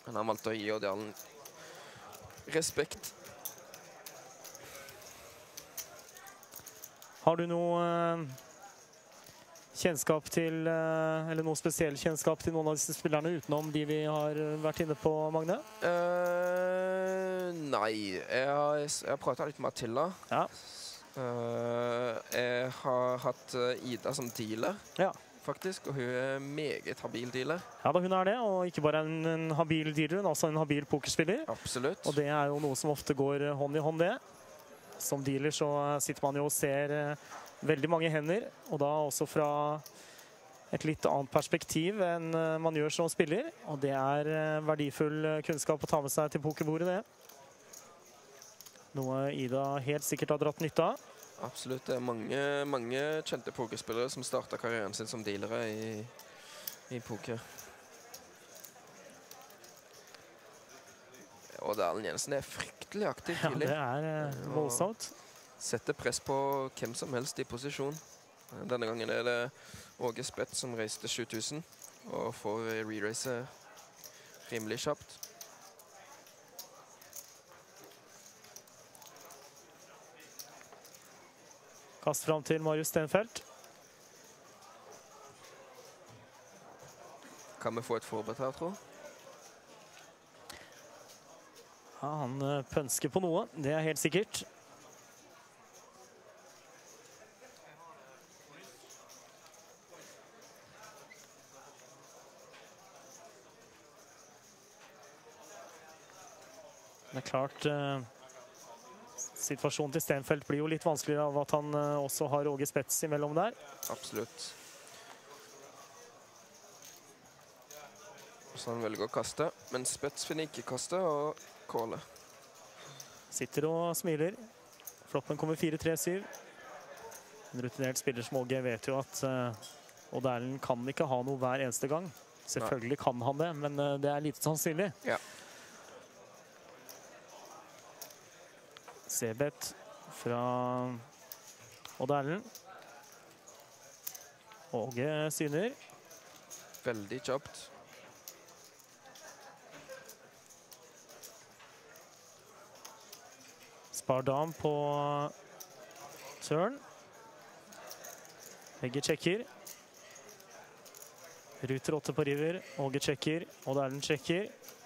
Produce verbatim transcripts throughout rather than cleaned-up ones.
Men han valgte å gi Odd Jarlen respekt. Har du noe uh, kjennskap til, uh, eller noe spesiell kjennskap til noen av disse spillerne utenom de vi har vært inne på, Magne? Uh, nei, jeg har, jeg har pratet litt med Attila. Ja. Uh, jeg har hatt Ida som dealer, ja. faktisk, og hun er meget habil dealer. Ja, da hun er det, og ikke bare en, en habil dealer, men også en habil pokerspiller. Absolutt. Og det er jo noe som ofte går hånd i hånd det. Som dealer så sitter man jo og ser uh, veldig mange hender, og da også fra et litt annet perspektiv enn uh, man gjør som spiller. Og det er uh, verdifull kunnskap å ta med seg til pokerbordet, det. Noe Ida helt sikkert har dratt nytte av. Absolutt. Det er mange, mange kjente pokerspillere som startet karrieren sin som dealere i, i poker. Og Erlend Jensen er fryktelig aktiv tidlig. Ja, det er uh, voldsomt. Setter press på hvem som helst i posisjon. Denne gangen er det Åge Spett som reiste sju tusen og får re-race rimelig kjapt. Kast fram til Marius Stenfeldt. Kan vi få et forberedt her, tro? Ja, han pønsker på noe, det er helt sikkert. Det er klart, uh, situasjonen til Stenfeldt blir jo litt vanskeligere av at han uh, også har Åge Spets imellom der. Absolutt. Så han velger å kaste, men Spets finner ikke kaste og kåle. Sitter og smiler. Floppen kommer fire tre syv. En rutinert spiller som Åge vet jo at uh, Odd Erlend kan ikke ha noe hver eneste gang. Selvfølgelig Nei. Kan han det, men uh, det er lite sannsynlig. Ja. C-bet fra Odd Erlend. Åge syner. Veldig kjapt. Spar dam på turn. Begge sjekker. Ruter åtte på river. Åge sjekker. Odd Erlend sjekker.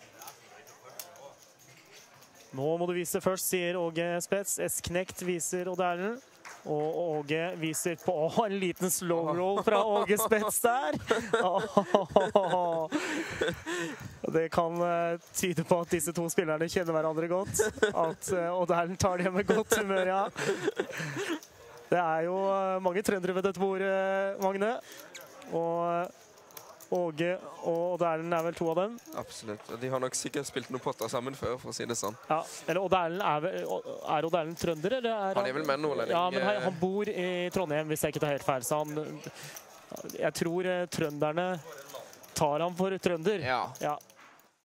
Nå må du vise først, sier Åge Spets. S-knekt viser Odd Erlend. Og Åge viser på oh, en liten slow roll fra Åge Spets der. Oh. Det kan uh, tyde på at disse to spillerne kjenner hverandre godt. At uh, Odd Erlend tar det med godt humør, ja. Det er jo uh, mange trøndere ved dette bordet, Magne. Og Åge og Odd Erlend er vel to av dem. Absolutt. De har nok sikkert spilt noen potter sammen før, for å si det sånn. Ja, eller Odd Erlend er, vel, er Odd Erlend trønder, eller er han... Han er vel med nordlending. Ja, men han, han bor i Trondheim, hvis jeg ikke tar helt feil. Så han... Jeg tror trønderne tar ham for trønder. Ja. Ja.